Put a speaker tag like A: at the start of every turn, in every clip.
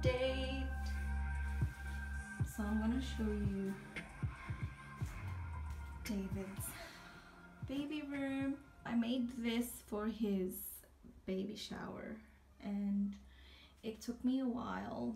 A: update. So I'm gonna show you David's baby room. I made this for his baby shower and it took me a while,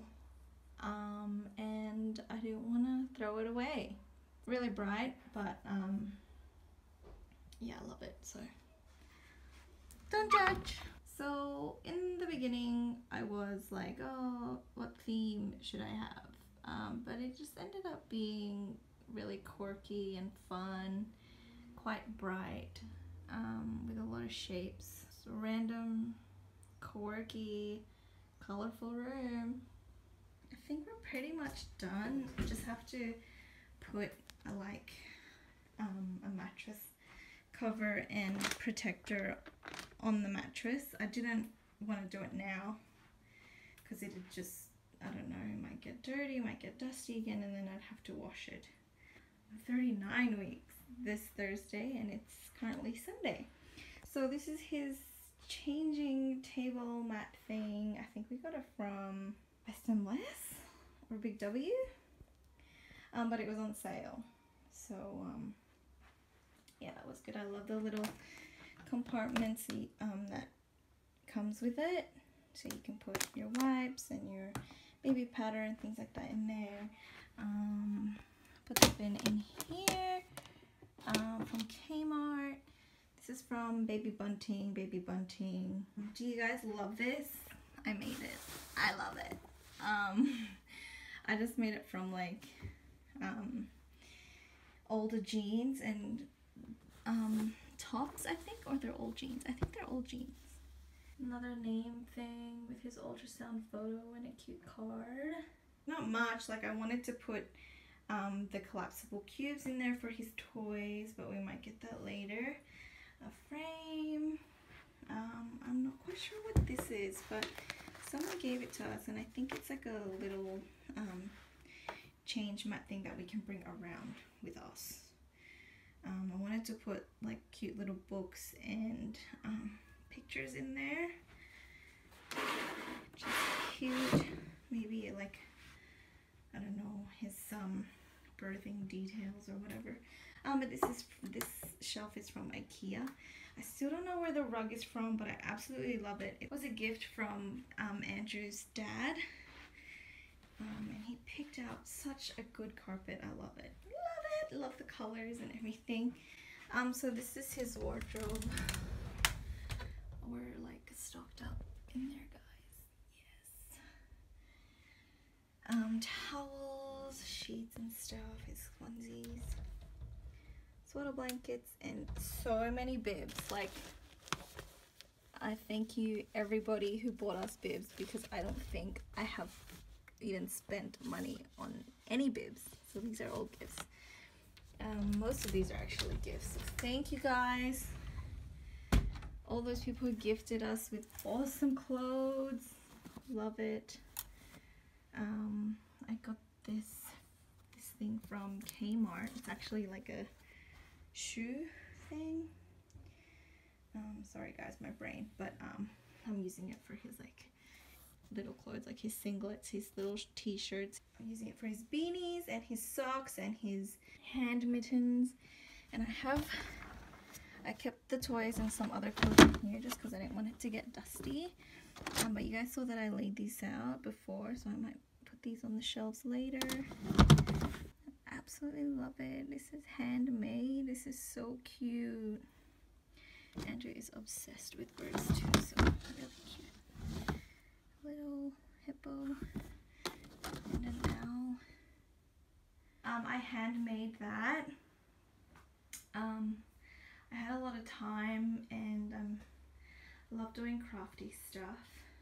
A: and I didn't want to throw it away. Really bright, but yeah, I love it, so don't judge. So in the beginning I was like, oh, what theme should I have? But it just ended up being really quirky and fun, quite bright, with a lot of shapes. So random, quirky, colorful room. I think we're pretty much done. We just have to put a mattress cover and protector on the mattress. I didn't want to do it now because it'd just, I don't know, it might get dirty, it might get dusty again, and then I'd have to wash it. 39 weeks this Thursday, and it's currently Sunday. So this is his changing table mat thing. I think we got it from Best and Less or Big W, but it was on sale. So yeah, that was good. I love the little compartments that comes with it, so you can put your wipes and your baby powder and things like that in there. Put the bin in here, from Kmart. This is from Baby Bunting. Do you guys love this? I made it. I love it. I just made it from like older jeans and tops, I think, or they're old jeans. I think they're old jeans. Another name thing with his ultrasound photo and a cute card. Not much. Like, I wanted to put the collapsible cubes in there for his toys, but we might get that later. A frame. I'm not quite sure what this is, but someone gave it to us, and I think it's like a little change mat thing that we can bring around with us. I wanted to put like cute little books and pictures in there. Just cute. Maybe like, I don't know, his birthing details or whatever. But this shelf is from IKEA. I still don't know where the rug is from, but I absolutely love it. It was a gift from Andrew's dad. And he picked out such a good carpet. I love it. Love it. Love the colors and everything. So this is his wardrobe. We're like stocked up in there, guys. Yes. Towels, sheets and stuff, his onesies, sweater blankets, and so many bibs. Like, I thank you everybody who bought us bibs, because I don't think I have even spent money on any bibs. So these are all gifts. Most of these are actually gifts. So thank you guys. All those people who gifted us with awesome clothes. Love it. I got this thing from Kmart. It's actually like a shoe thing. Sorry guys, my brain, but I'm using it for his like little clothes, like his singlets, his little t-shirts. I'm using it for his beanies and his socks and his hand mittens. And I kept the toys and some other clothes in here just because I didn't want it to get dusty. But you guys saw that I laid these out before, so I might put these on the shelves later. I absolutely love it. This is handmade. This is so cute. Andrew is obsessed with birds too, so really cute. Little hippo and an owl. I handmade that. I had a lot of time, and I love doing crafty stuff.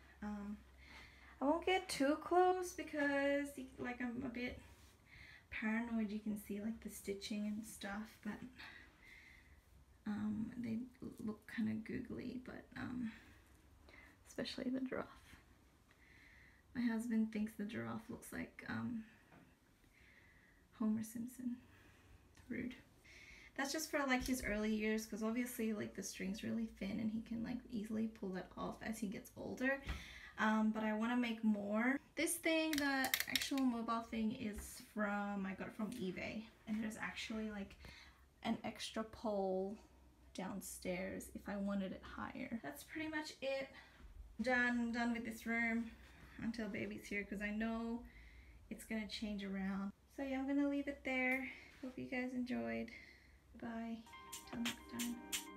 A: I won't get too close because like I'm a bit paranoid. You can see like the stitching and stuff, but they look kind of googly, but especially the giraffe. My husband thinks the giraffe looks like Homer Simpson. Rude. That's just for like his early years, because obviously like the string's really thin and he can like easily pull that off as he gets older. but I want to make more. This thing, the actual mobile thing, is from, I got it from eBay, and there's actually like an extra pole downstairs if I wanted it higher. That's pretty much it. I'm done with this room until baby's here, because I know it's gonna change around. So yeah, I'm gonna leave it there. Hope you guys enjoyed. Bye. Till next time.